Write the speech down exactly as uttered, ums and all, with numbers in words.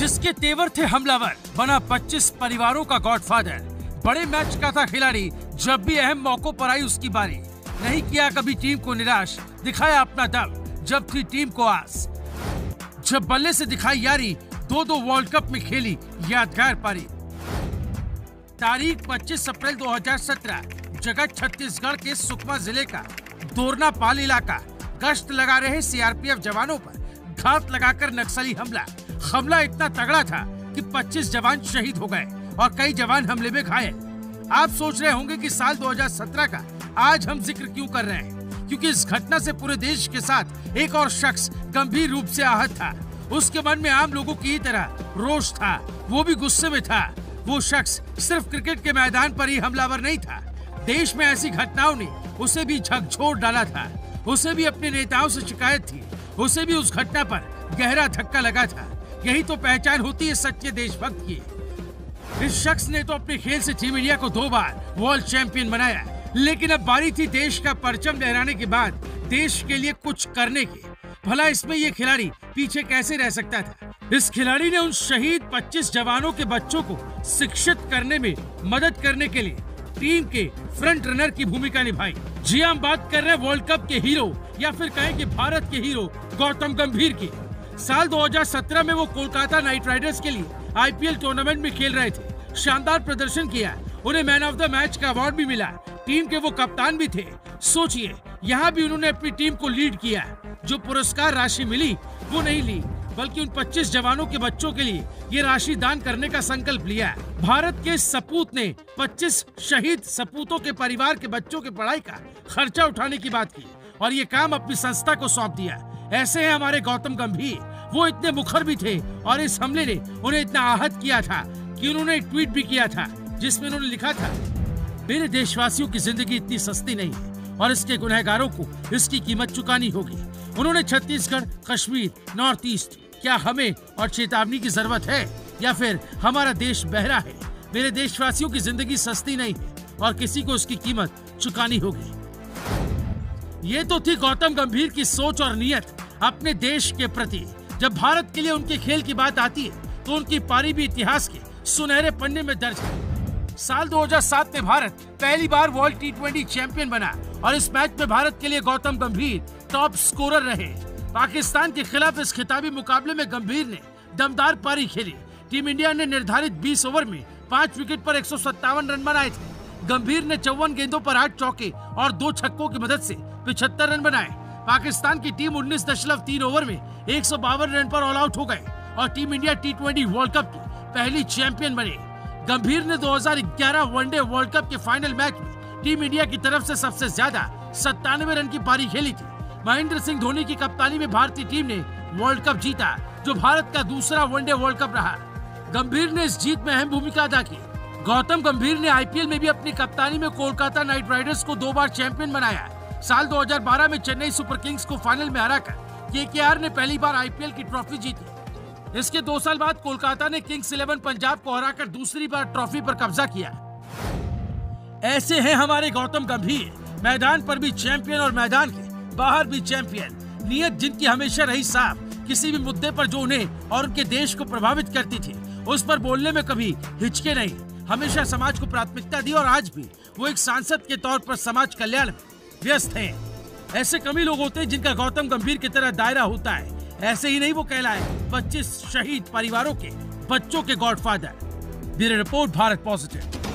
जिसके तेवर थे हमलावर, बना पच्चीस परिवारों का गॉडफादर। बड़े मैच का था खिलाड़ी, जब भी अहम मौकों पर आई उसकी बारी। नहीं किया कभी टीम को निराश, दिखाया अपना दम जब थी टीम को आस। जब बल्ले से दिखाई यारी, दो दो वर्ल्ड कप में खेली यादगार पारी। तारीख पच्चीस अप्रैल दो हज़ार सत्रह, जगह छत्तीसगढ़ के सुकमा जिले का दोरनापाल इलाका। गश्त लगा रहे सीआरपीएफ जवानों पर घात लगाकर नक्सली हमला। हमला इतना तगड़ा था कि पच्चीस जवान शहीद हो गए और कई जवान हमले में घायल। आप सोच रहे होंगे कि साल दो हज़ार सत्रह का आज हम जिक्र क्यों कर रहे हैं, क्योंकि इस घटना से पूरे देश के साथ एक और शख्स गंभीर रूप से आहत था। उसके मन में आम लोगों की तरह रोष था, वो भी गुस्से में था। वो शख्स सिर्फ क्रिकेट के मैदान पर ही हमलावर नहीं था, देश में ऐसी घटनाओं ने उसे भी झकझोर डाला था। उसे भी अपने नेताओं से शिकायत थी, उसे भी उस घटना पर गहरा धक्का लगा था। यही तो पहचान होती है सच्चे देशभक्त की। इस शख्स ने तो अपने खेल से टीम इंडिया को दो बार वर्ल्ड चैंपियन बनाया, लेकिन अब बारी थी देश का परचम लहराने के बाद देश के लिए कुछ करने की। भला इसमें ये खिलाड़ी पीछे कैसे रह सकता था? इस खिलाड़ी ने उन शहीद पच्चीस जवानों के बच्चों को शिक्षित करने में मदद करने के लिए टीम के फ्रंट रनर की भूमिका निभाई। जी हम बात कर रहे हैं वर्ल्ड कप के हीरो, या फिर कहें कि भारत के हीरो गौतम गंभीर की। साल दो हज़ार सत्रह में वो कोलकाता नाइट राइडर्स के लिए आईपीएल टूर्नामेंट में खेल रहे थे। शानदार प्रदर्शन किया, उन्हें मैन ऑफ द मैच का अवार्ड भी मिला। टीम के वो कप्तान भी थे। सोचिए, यहाँ भी उन्होंने अपनी टीम को लीड किया। जो पुरस्कार राशि मिली वो नहीं ली, बल्कि उन पच्चीस जवानों के बच्चों के लिए ये राशि दान करने का संकल्प लिया। भारत के सपूत ने पच्चीस शहीद सपूतों के परिवार के बच्चों के पढ़ाई का खर्चा उठाने की बात की और ये काम अपनी संस्था को सौंप दिया। ऐसे हैं हमारे गौतम गंभीर। वो इतने मुखर भी थे और इस हमले ने उन्हें इतना आहत किया था कि उन्होंने एक ट्वीट भी किया था, जिसमें उन्होंने लिखा था, मेरे देशवासियों की जिंदगी इतनी सस्ती नहीं है और इसके गुनहगारों को इसकी कीमत चुकानी होगी। उन्होंने छत्तीसगढ़, कश्मीर, नॉर्थ ईस्ट, क्या हमें और चेतावनी की जरूरत है या फिर हमारा देश बहरा है? मेरे देशवासियों की जिंदगी सस्ती नहीं है और किसी को उसकी कीमत चुकानी होगी। ये तो थी गौतम गंभीर की सोच और नियत अपने देश के प्रति। जब भारत के लिए उनके खेल की बात आती है तो उनकी पारी भी इतिहास के सुनहरे पन्ने में दर्ज है। साल दो हज़ार सात में भारत पहली बार वर्ल्ड टी ट्वेंटी चैंपियन बना और इस मैच में भारत के लिए गौतम गंभीर टॉप स्कोरर रहे। पाकिस्तान के खिलाफ इस खिताबी मुकाबले में गंभीर ने दमदार पारी खेली। टीम इंडिया ने निर्धारित बीस ओवर में पाँच विकेट पर एक सौ सत्तावन रन बनाए थे। गंभीर ने चौवन गेंदों पर आठ चौके और दो छक्कों की मदद से पचहत्तर रन बनाए। पाकिस्तान की टीम उन्नीस दशमलव तीन ओवर में एक सौ बावन रन पर ऑल आउट हो गए और team India T twenty world cup की पहली चैंपियन बने। गंभीर ने दो हज़ार ग्यारह वनडे वर्ल्ड कप के फाइनल मैच में टीम इंडिया की तरफ से सबसे ज्यादा सत्तानवे रन की पारी खेली थी। महेंद्र सिंह धोनी की कप्तानी में भारतीय टीम ने वर्ल्ड कप जीता, जो भारत का दूसरा वनडे वर्ल्ड कप रहा। गंभीर ने इस जीत में अहम भूमिका अदा की। गौतम गंभीर ने आईपीएल में भी अपनी कप्तानी में कोलकाता नाइट राइडर्स को दो बार चैंपियन बनाया। साल दो हज़ार बारह में चेन्नई सुपर किंग्स को फाइनल में हराकर केकेआर ने पहली बार आईपीएल की ट्रॉफी जीती। इसके दो साल बाद कोलकाता ने किंग्स इलेवन पंजाब को हराकर दूसरी बार ट्रॉफी पर कब्जा किया। ऐसे हैं हमारे गौतम गंभीर, मैदान पर भी चैंपियन और मैदान के बाहर भी चैंपियन। नियत जिनकी हमेशा रही साफ, किसी भी मुद्दे पर जो उन्हें और उनके देश को प्रभावित करती थी उस पर बोलने में कभी हिचके नहीं। हमेशा समाज को प्राथमिकता दी और आज भी वो एक सांसद के तौर पर समाज कल्याण में व्यस्त हैं। ऐसे कम ही लोग होते हैं जिनका गौतम गंभीर की तरह दायरा होता है। ऐसे ही नहीं वो कहलाए पच्चीस शहीद परिवारों के बच्चों के godfather. Bureau report, Bharat positive.